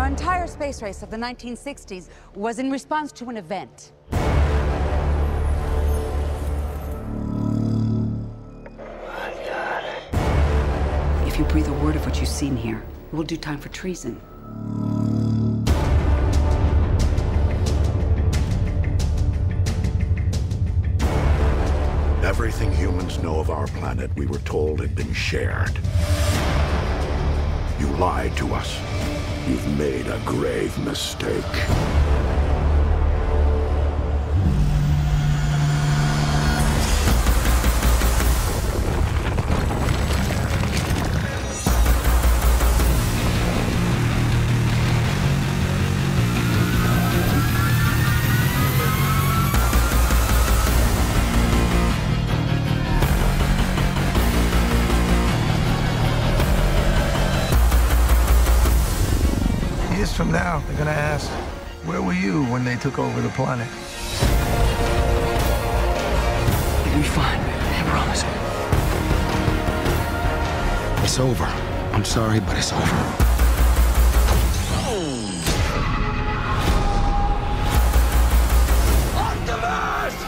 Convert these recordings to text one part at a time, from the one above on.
entire space race of the 1960s was in response to an event. If you breathe a word of what you've seen here, it will do time for treason. Everything humans know of our planet, we were told had been shared. You lied to us. You've made a grave mistake. Years from now, they're gonna ask, where were you when they took over the planet? You'll be fine, I promise. It's over. I'm sorry, but it's over. Optimus!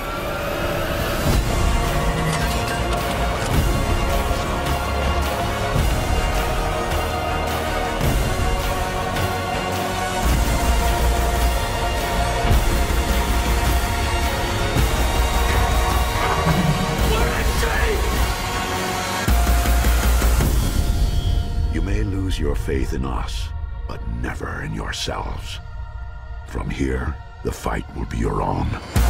You may lose your faith in us, but never in yourselves. From here, the fight will be your own.